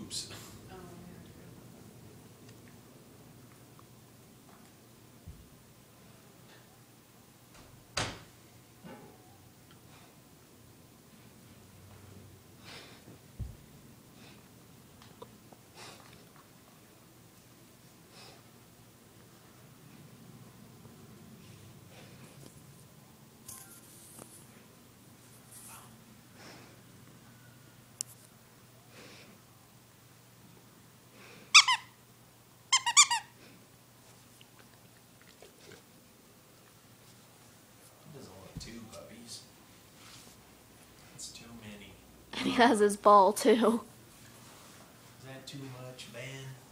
poops. Oh, He doesn't want 2 puppies. That's too many. And he has his ball too. Is that too much, Ben?